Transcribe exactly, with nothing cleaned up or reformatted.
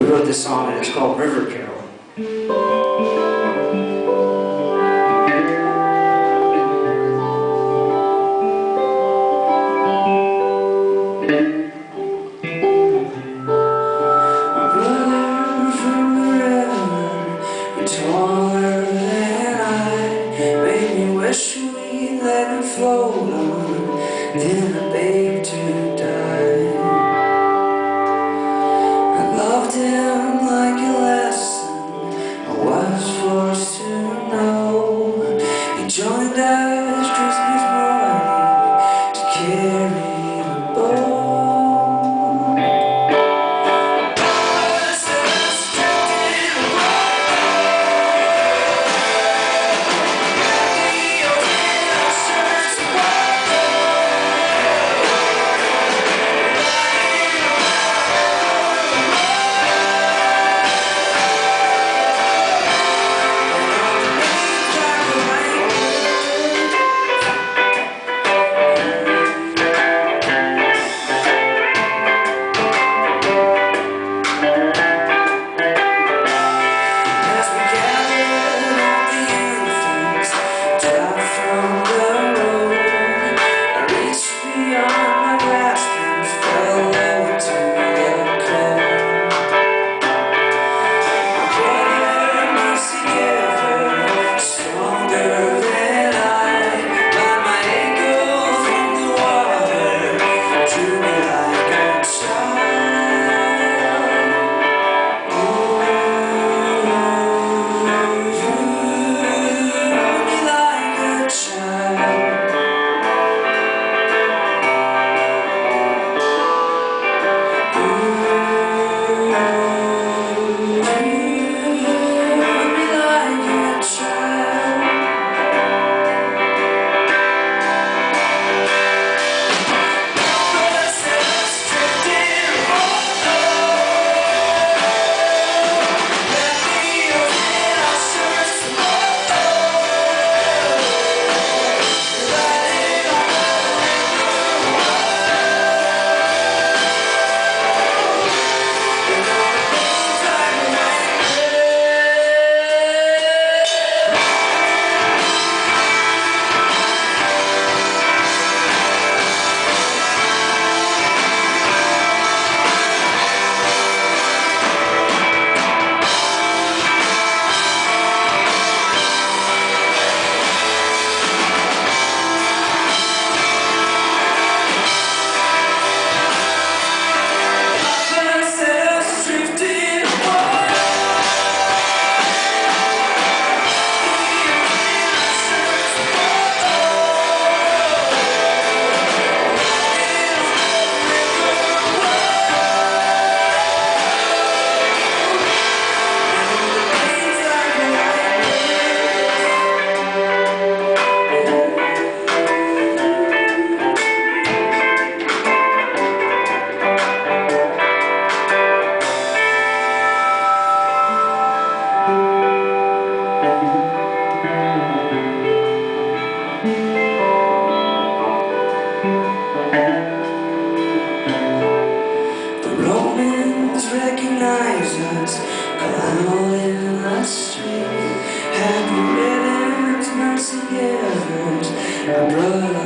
We wrote this song and it's called River Carol. My brother from the river, taller than I, made me wish we'd let him float on, then I begged to die. I loved him like a lesson I was forced to know. He joined us Christmas morning to carry the boat. Recognize us, cloud in the street. Happy ribbons, mercy givers, our brother.